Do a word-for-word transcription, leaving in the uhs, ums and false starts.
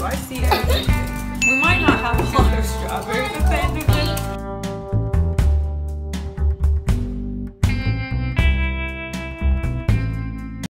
I see everything. We might not have a lot of strawberries at the end of the